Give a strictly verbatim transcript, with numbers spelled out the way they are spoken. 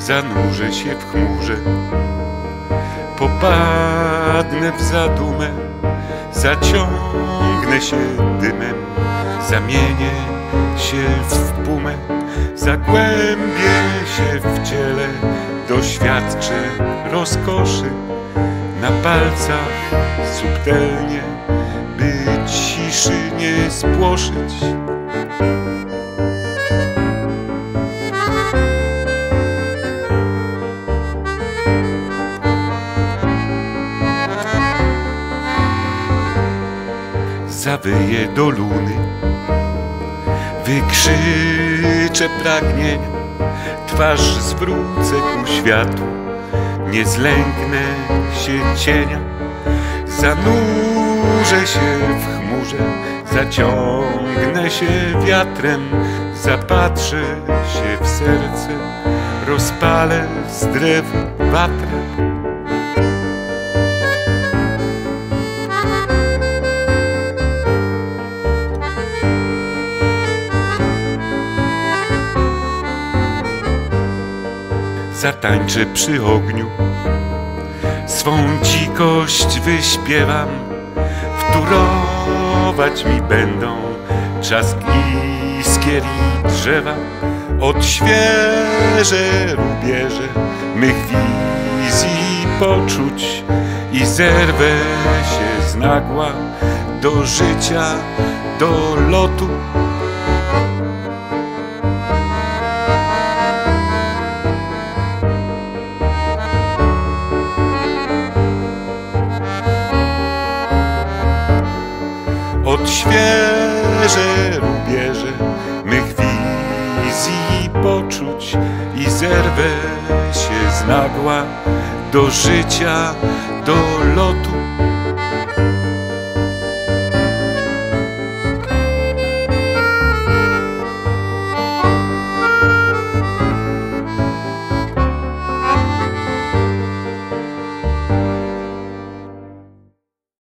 zanurzę się w chmurze, popadnę w zadumę, zaciągnę się dymem, zamienię się w pumę, zagłębię się w ciele, doświadczę rozkoszy na palcach subtelnie, by ciszy nie spłoszyć. Zawyję do luny, wykrzyczę pragnienia, twarz zwrócę ku światu, nie zlęknę się cienia. Zanurzę się w chmurze, zaciągnę się wiatrem, zapatrzę się w serce, rozpalę z drew watrę. Zatańczę przy ogniu, swą dzikość wyśpiewam, wtórować mi będą trzask iskier i drzewa. Odświeżę rubieże mych wizji i poczuć i zerwę się z nagła do życia, do lotu. Odświeżę rubieże mych wizji i poczuć i zerwę się z nagła do życia, do lotu.